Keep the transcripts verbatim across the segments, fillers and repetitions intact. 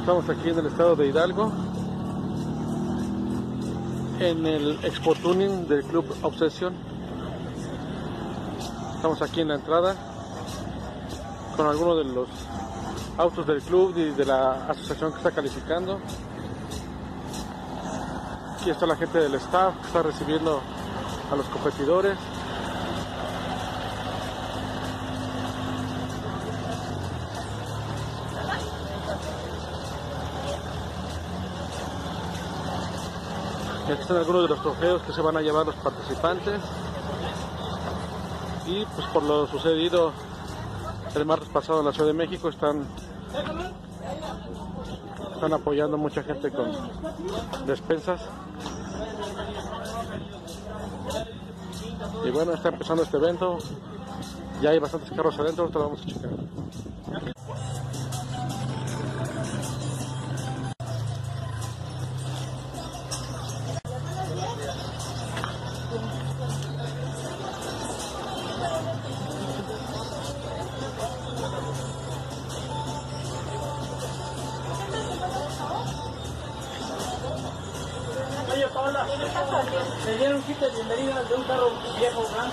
Estamos aquí en el estado de Hidalgo, en el Expo Tuning del Club Obsession. Estamos aquí en la entrada con algunos de los autos del club y de la asociación que está calificando. Aquí está la gente del staff que está recibiendo a los competidores. Y aquí están algunos de los trofeos que se van a llevar los participantes. Y pues por lo sucedido el martes pasado en la Ciudad de México están, están apoyando mucha gente con despensas. Y bueno, está empezando este evento. Ya hay bastantes carros adentro, ahorita lo vamos a checar. Oye, Paola, ¿me dieron un kit de bienvenida de un carro viejo blanco?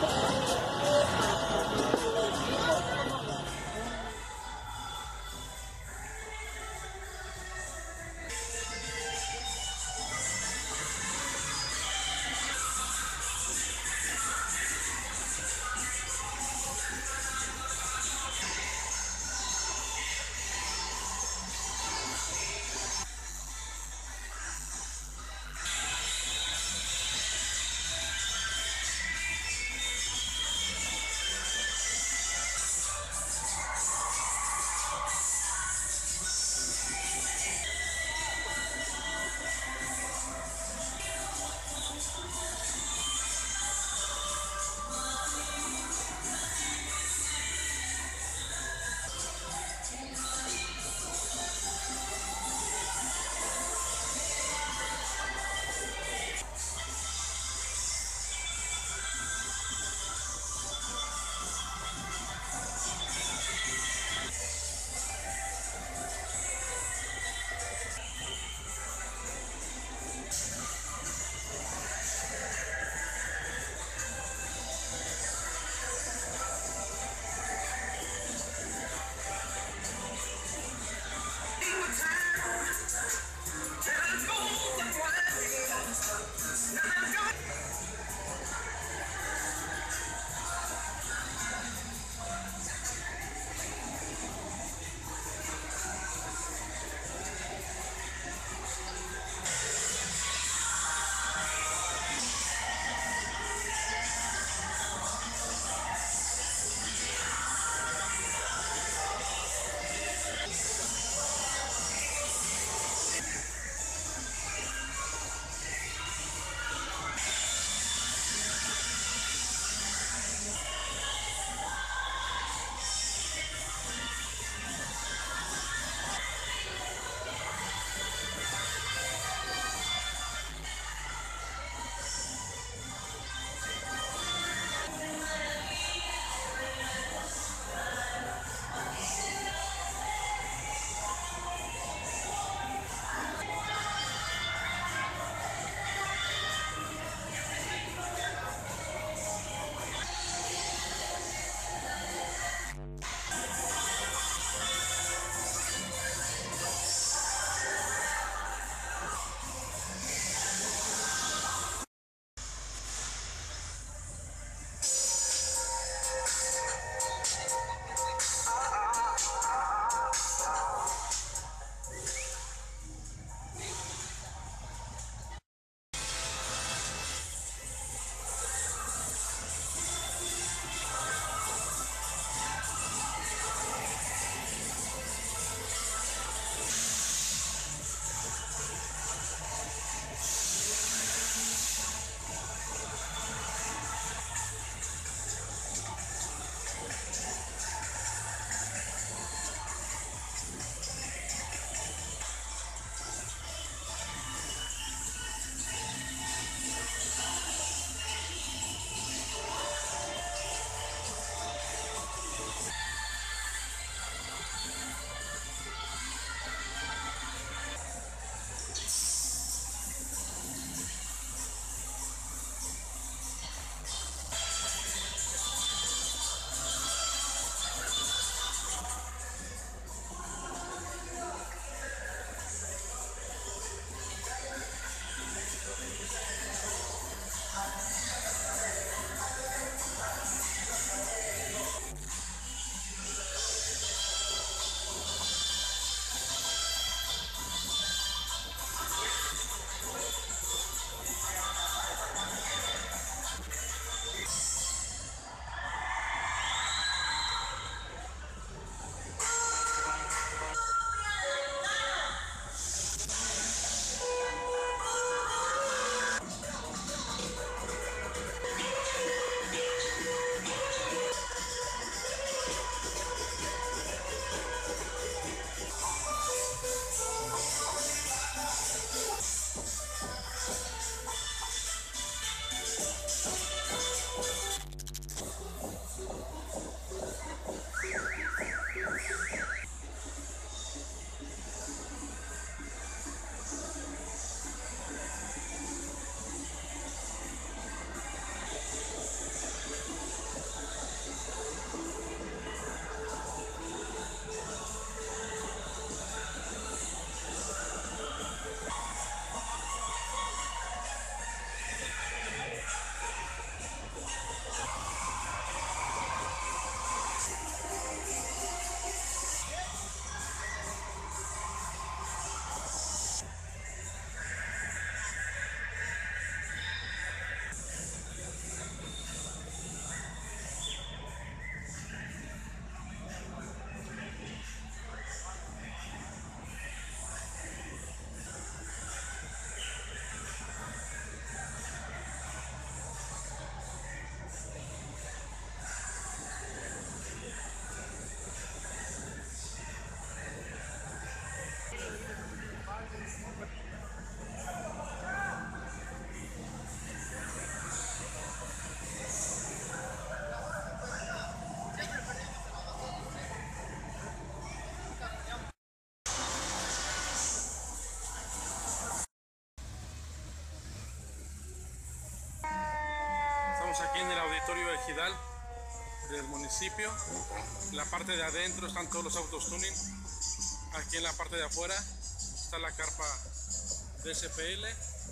ejidal del municipio. En la parte de adentro están todos los autos tuning. Aquí en la parte de afuera está la carpa de S P L.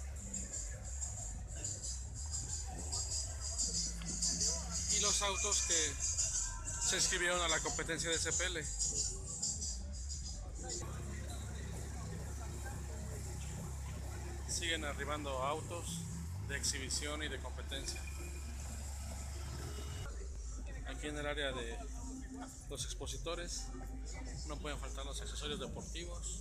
Y los autos que se inscribieron a la competencia de S P L. Siguen arribando autos de exhibición y de competencia. Aquí en el área de los expositores no pueden faltar los accesorios deportivos.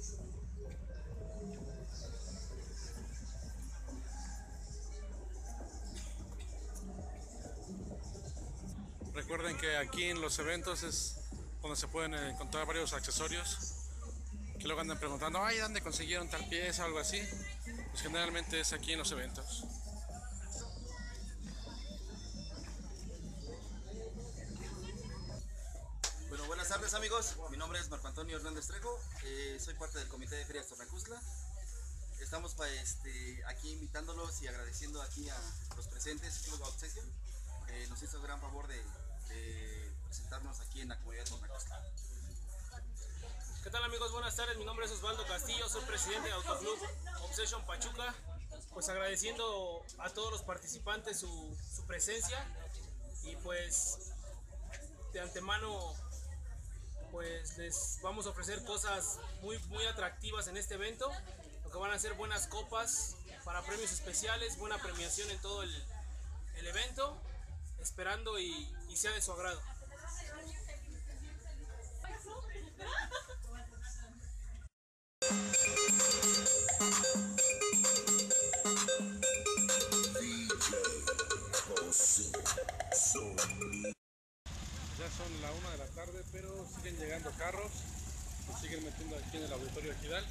Recuerden que aquí en los eventos es donde se pueden encontrar varios accesorios que luego andan preguntando, ay, ¿dónde consiguieron tal pieza o algo así? Pues generalmente es aquí en los eventos. Bueno, buenas tardes amigos, mi nombre es Marco Antonio Hernández Trejo, eh, soy parte del comité de ferias Tornacuxtla. Estamos pa, este, aquí invitándolos y agradeciendo aquí a los presentes Club Obsession, que nos hizo el gran favor de, de presentarnos aquí en la comunidad de Tornacuxtla. ¿Qué tal amigos? Buenas tardes, mi nombre es Osvaldo Castillo, soy presidente de Autoclub Obsession Pachuca. Pues agradeciendo a todos los participantes su, su presencia y pues de antemano pues les vamos a ofrecer cosas muy, muy atractivas en este evento, lo que van a ser buenas copas para premios especiales, buena premiación en todo el, el evento, esperando y, y sea de su agrado. Ya son la una de la tarde, pero siguen llegando carros, se siguen metiendo aquí en el auditorio ejidal.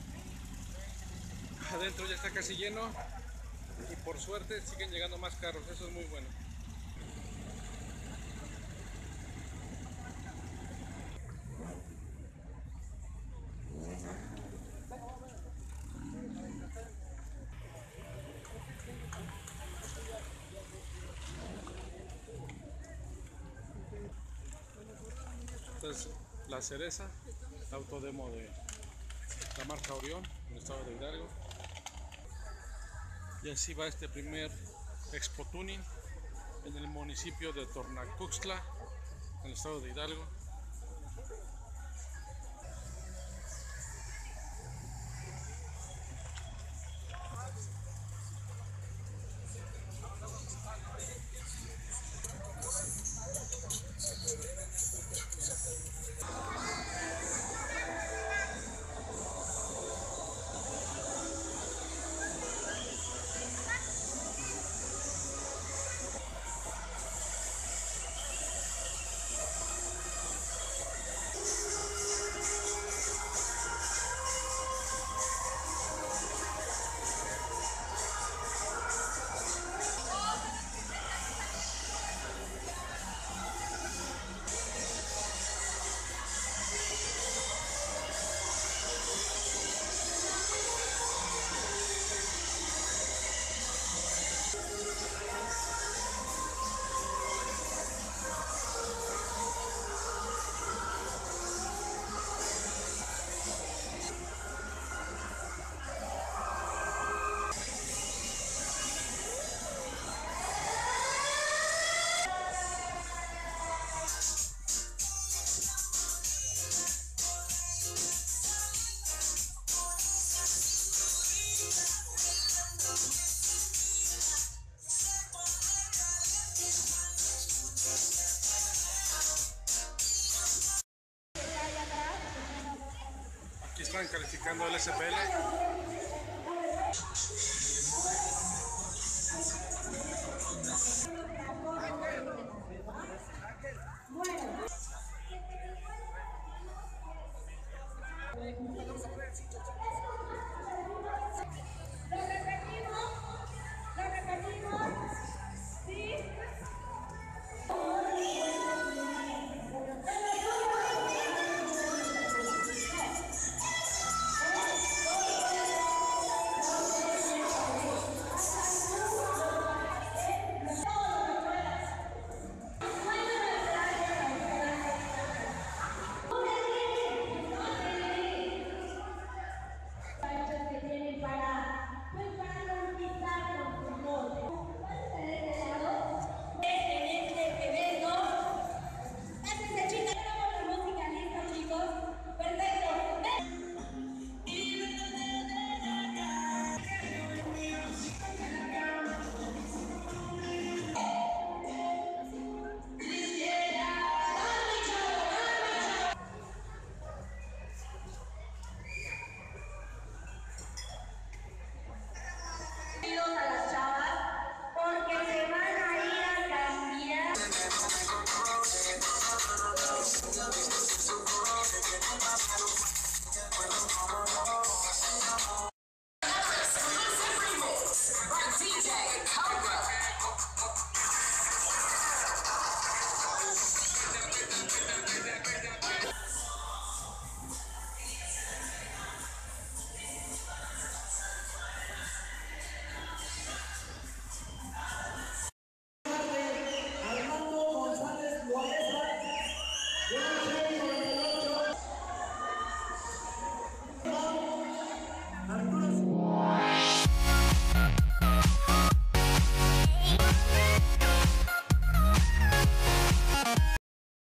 Adentro ya está casi lleno y por suerte siguen llegando más carros, eso es muy bueno. Entonces, la cereza, la autodemo de la marca Orión, en el estado de Hidalgo. Y así va este primer Expo Tuning en el municipio de Tornacuxtla, en el estado de Hidalgo. Aquí están calificando el S P L. Lo repetimos, lo repetimos, ¿sí?